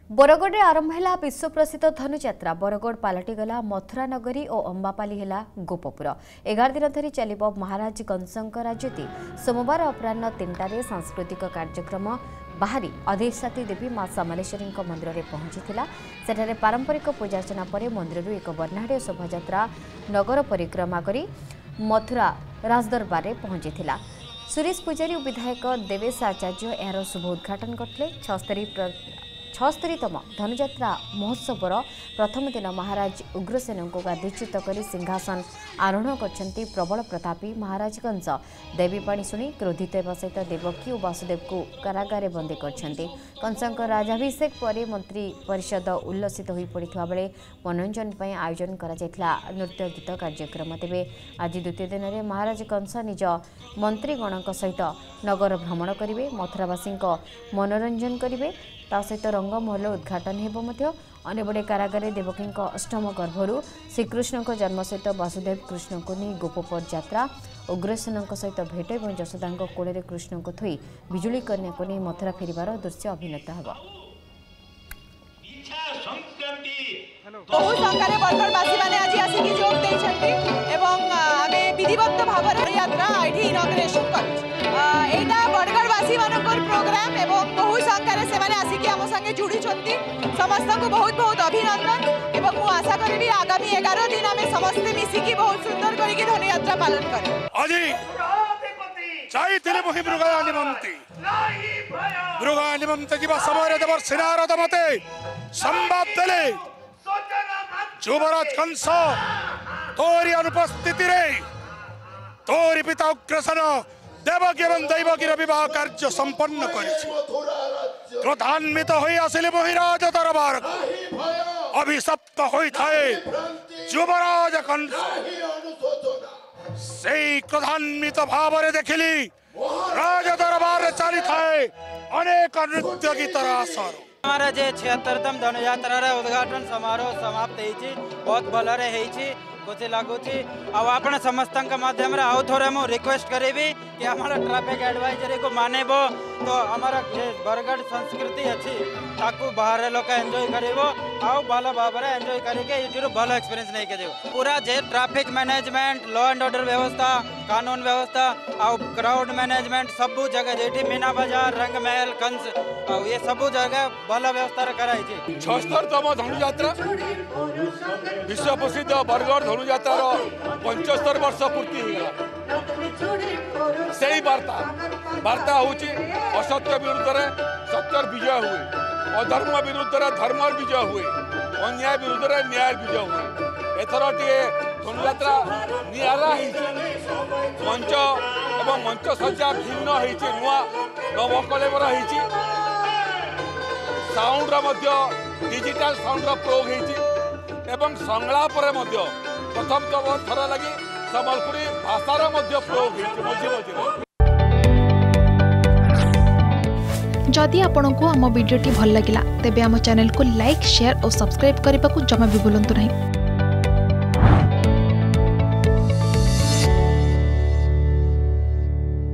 बरगढ़ आरंभ है विश्व प्रसिद्ध धनुयात्रा। बरगढ़ पलटिगला मथुरा नगरी और अंबापाली है गोपपुर। 11 दिन धरी चलिब महाराज कंसंक राजती। सोमवार अपराह 3टार सांस्कृतिक कार्यक्रम बाहरी अधिष्ठात्री देवी मां समलेश्वरी मंदिर में पहुंचीला। सेठारे पारंपरिक पूजार्चना पर मंदिर एक वर्णाढ़ शोभायात्रा नगर परिक्रमा करी मथुरा राजदरबार में पहुंचीला। सुरेश पुजारी और विधायक देवेश आचार्य यार शुभ उद्घाटन करते। 76तम धनुयात्रा महोत्सवर प्रथम दिन महाराज उग्रसेन को गादीच्युत कर सिंहासन आरोहण करछंती प्रबल प्रतापी महाराज कंस। देवीपाणी शुणी क्रोधित होगा सहित देवकी और वासुदेव को कारागार बंदी करछंती। कंसंक राजाभिषेक पर मंत्री परिषद उल्लसित हो पड़ा बेले मनोरंजन पर आयोजन करा नृत्य गीत कार्यक्रम। तेबे आज द्वितीय दिन में महाराज कंस निज मंत्रीगण सहित नगर भ्रमण करेंगे, मथुरावासी मनोरंजन करेंगे। ता सहित रंगमहल उद्घाटन होबो। अनेबड़े कारागार देवकी अष्टम गर्भरू श्रीकृष्ण जन्म सहित वासुदेव कृष्ण को नहीं गोपपुर यात्रा। उग्रसेन सहित भेट और यशोदा कोल कृष्ण को थोई बिजुली कन्या को नहीं मथुरा फेरिबार दृश्य अभिनेता होगा। बहु संख्यारे बरगढ़वासी माने आज आसिकी जोग देइछन्ती एवं आमे विधिवत भाବରେ यात्रा एठी इनॉग्रेशन करछ। एटा बरगढ़वासी मानकर प्रोग्राम एवं बहु संख्यारे से माने आसिकी हम संगे जुड़ी छन्ती। समस्त को बहुत बहुत अभिनंदन एवं मु आशा करबी आगामी 11 दिन आमे समस्त मिसिकी बहुत सुंदर करिके धनु यात्रा पालन करे। আজি চাইଥିଲେ বহি মৃগা নিমন্তি মৃগা নিমন্তি ଯିବା ସମୟରେ ଦେବର ସିନାରଦ ମତେ ସମ୍ବାଦ ଦେଲେ ଯୁବରାଜ कंस तोरी अनुपस्थिति रे तोरी पिता उग्रसेन देवकी एवं दैवकीर विवाह कार्य संपन्न करिछि। क्रोधान्वित होई आसिले महिराज दरबार अभिशप्त होई थाए युवराज कंस। सेई क्रोधान्वित भावरे देखिली राज दरबार चली थाए अनेक नृत्य गीतर आसर। हमारा जे 76तम धनुयात्रा उद्घाटन समारोह समाप्त होइछि। बहुत भलरे होइछि, खुशी लागुछि। अब आपण समस्त माध्यम रे आउ थोरे मु रिक्वेस्ट करेबी कि हमारा ट्रैफिक एडवाइजरी को मानेबो तो हमारा जे बरगढ़ संस्कृति अछि ताकू बाहर लोक एंजॉय करेबो आउ भल भाबरे एंजॉय करके इठिरो भल एक्सपीरियंस नै के देबो। पूरा जे traffic management law and order व्यवस्था कानून व्यवस्था आउ क्राउड मैनेजमेंट सब जगह जेठी मीना बाजार रंगमहल कंस आउ ये सब जगह भल व्यवस्था कराई छी। 76तम धनुयात्रा विश्व प्रसिद्ध बरगढ़ धनुयात्रा 75 वर्ष पूर्ति हो सही वार्ता होची असत्य विरुद्ध रे सत्यर विजय हुए, अधर्म विरुद्ध रे धर्म विजय हुए, अन्याय विरुद्ध रे न्याय विजय हुए। एथर टे धनुयात्रा नियारा मंच एवं मंच सज्जा भिन्न होती नुआ नवकलेवर होती साउंड डिजिटल साउंड प्रयोग होती एवं संलाप प्रथम थर लगी सम्बलपुरी भाषार प्रयोग होती। जदि आपंक आम भिडी भल लगा तेब आम चैनल को लाइक शेयर और सब्सक्राइब करने को जमा भी भूलु नहीं।